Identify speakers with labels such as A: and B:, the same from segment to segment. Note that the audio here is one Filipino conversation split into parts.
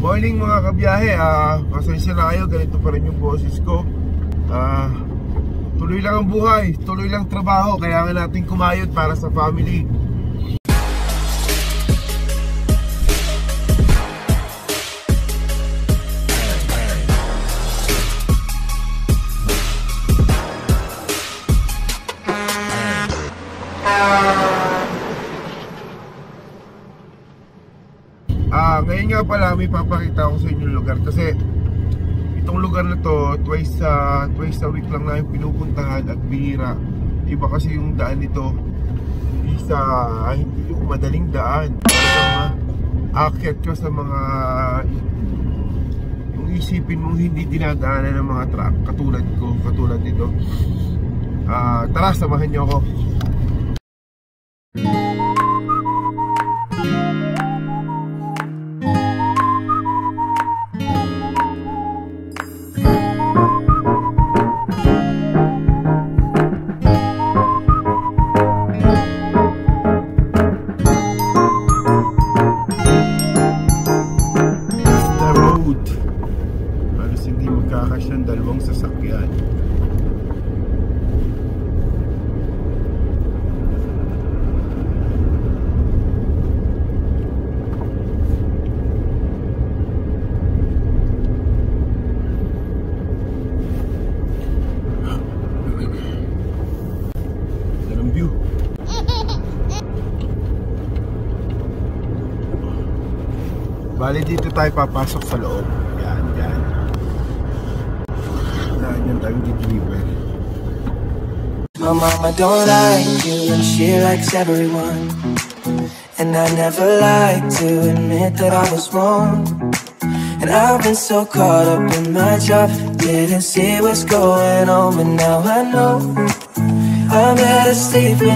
A: Morning mga kabiyahe, pasensya na kayo, ganito pa rin yung boses ko. Tuloy lang ang buhay, tuloy lang trabaho, kailangan natin kumayod para sa family. Ngayon nga pala may papakita ako sa inyo lugar kasi itong lugar na to twice a week lang na yung pinupuntahan at bihira. Iba kasi yung daan nito, hindi yung madaling daan. Aakyat ka sa mga yung isipin mong hindi dinadaanan ng mga truck katulad nito. Tara, samahan niyo ako. Ng dalawang sasakyan. Yan ang view. Bali dito tayo papasok sa loob. Yan.
B: My mama don't like you and she likes everyone, and I never like to admit that I was wrong. And I've been so caught up in my job, didn't see what's going on, but now I know I'm better sleeping.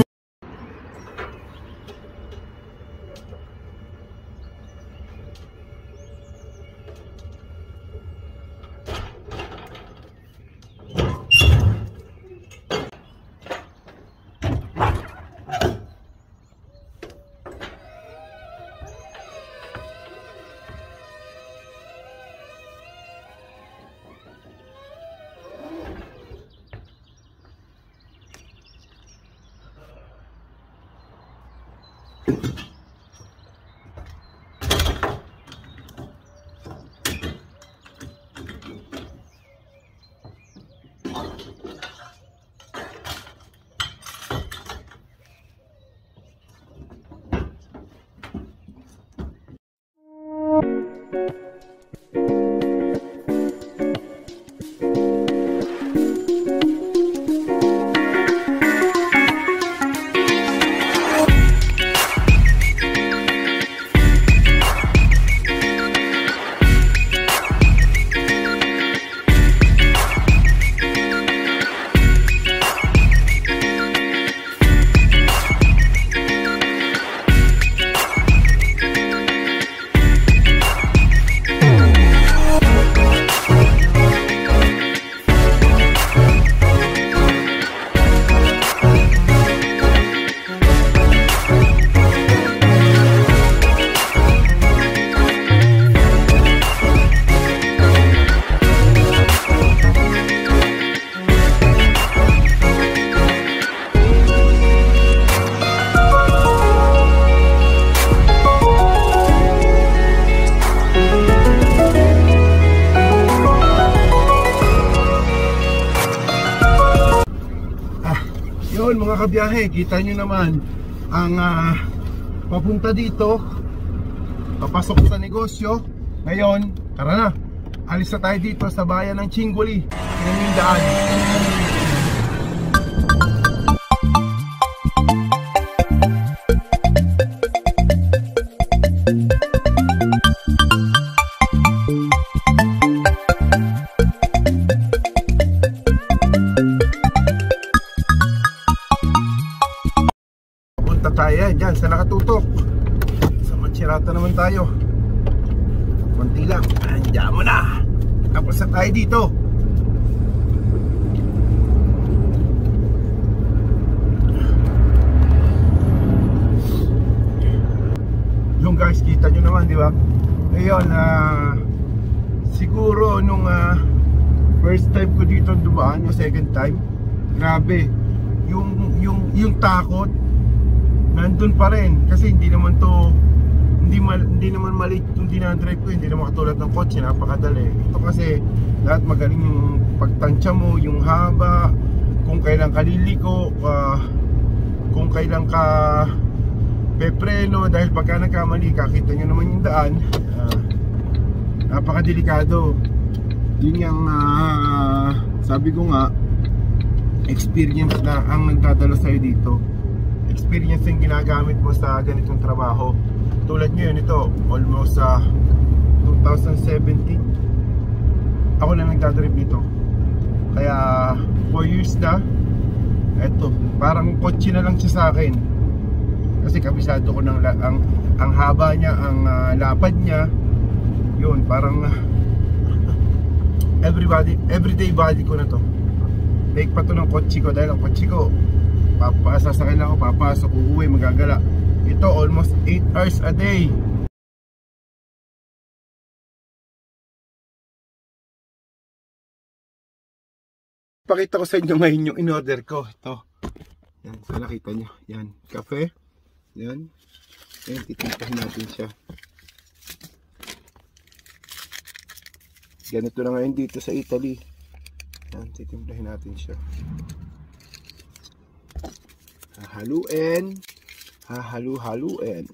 A: Yun mga kabiyahe, kita nyo naman ang papunta dito, papasok sa negosyo. Ngayon, tara na, alis na tayo dito sa bayan ng Chingoli. Yan yung daan. Tayo dyan sa nakatutok sa Matsirata naman tayo, konti lang, andyan mo na, tapos na tayo dito. Yung guys, kita nyo naman, di ba? Ayun, siguro nung first time ko dito dumaan, yung second time, grabe, yung takot nandun pa rin. Kasi hindi naman maliit yung dinadrive ko, hindi naman katulad ng kotse, napakadali. Ito kasi lahat magaling yung pagtansya mo, yung haba, kung kailan ka liliko, kung kailan ka pepreno, dahil pagka nagkamali ka, kita nyo naman yung daan, napakadelikado. Yun yung sabi ko nga, experience na ang nagdadala sa'yo dito, experience yung ginagamit mo sa ganitong trabaho. Tulad nyo yun, ito almost 2017 ako na nagdadrive dito, kaya 4 years na. Eto, parang kotse na lang siya sa akin, kasi kabisado ko ng ang haba niya, ang lapad niya. Yun, parang everyday body ko na to. Take pa to ng kotse ko, dahil ang kotse ko sasakyan ako, papasok, uuwi, magagala. Ito almost 8 hours a day. Pakita ko sa inyo ngayon yung in-order ko. Ito, yan, so nakita nyo, yan, kape, yan, yan, titimplahin natin siya. Ganito na ngayon dito sa Italy. Yan, titimplahin natin siya. Hahaluin, hahalu-haluin.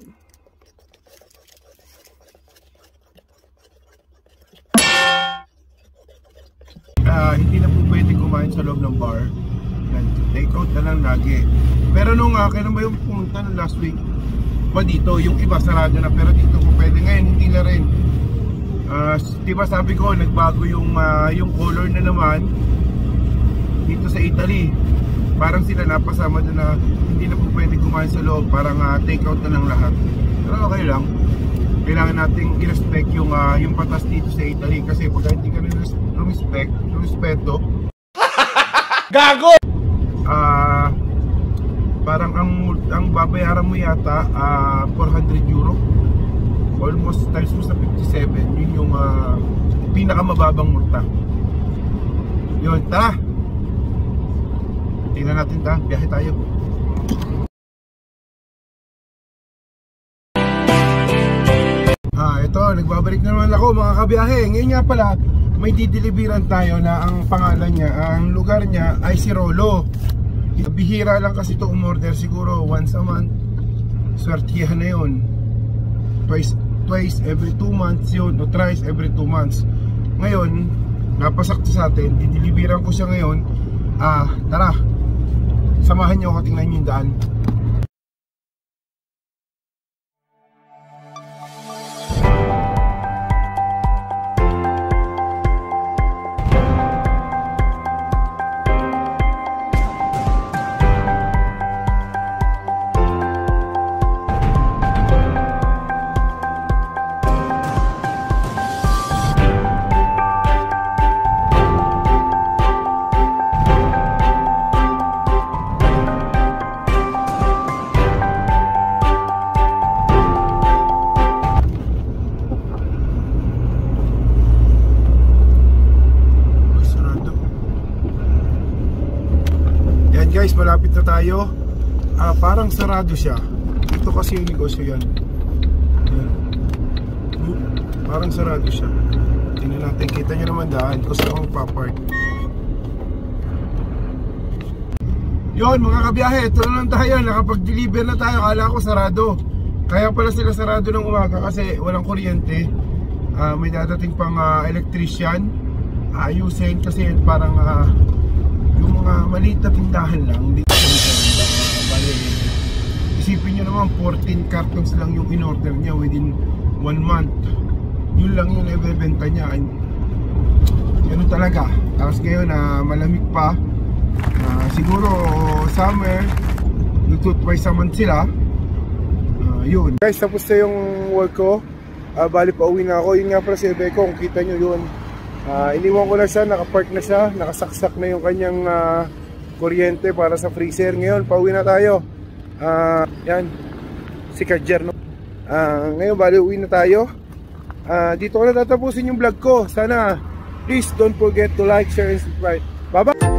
A: Hindi na po pwede kumain sa loob ng bar. Take out na lang lagi. Pero nung kailan ba yung pumunta ng last week pa dito, yung iba sarado na, pero dito po pwede. Ngayon hindi na rin. Diba sabi ko, nagbago yung color na naman dito sa Italy. Parang sila napasama doon na hindi na po pwede kumain sa loob, parang take out na lang lahat. Pero okay lang, kailangan nating i-respect yung batas dito sa Italy. Kasi pag hindi ka respeto gago! Parang ang babayaran mo yata 400 euro, almost times mo sa 57. Yun yung pinakamababang multa. Yun, tara, tingnan natin, biyahe tayo. Ito, nagbabalik na naman ako mga kabiyahe. Ngayon nga pala, may dideliveran tayo na ang pangalan niya, ang lugar niya ay Sirolo. Bihira lang kasi ito umorder, siguro once a month. Swertihan na yun. Twice every 2 months yun, o thrice every 2 months. Ngayon, napasakto sa atin, dideliveran ko siya ngayon. Tara, samahan niyo ako, tingnan niyo yung daan. Guys, malapit na tayo. Parang sarado siya. Ito kasi yung negosyo yan. Parang sarado siya. Tingnan natin, kita nyo naman daan kung saan akong papark. Yun mga kabiyahe, ito na lang tayo. Nakapag-deliver na tayo. Kala ko sarado. Kaya pala sila sarado ng umaga kasi walang kuryente. May dadating pang electrician. Ayusin kasi parang yung mga maliit na tindahan lang. Hindi bali, isipin nyo naman 14 cartons lang yung in-order niya within 1 month. Yun lang yung ibebenta niya. Ganun talaga. Tapos ngayon malamig pa, siguro summer, twice a month sila. Yun guys, tapos na yung work ko. Bali pa uwi na ako. Yun nga pala si Beko, kung kita nyo yun, iniwan ko na siya, nakapark na siya, nakasaksak na yung kanyang kuryente para sa freezer. Ngayon, pauwi na tayo. Yan, si Kadjer, no? Ngayon, bali, uwi na tayo. Dito ko na tatapusin yung vlog ko. Sana please don't forget to like, share, and subscribe. Bye bye.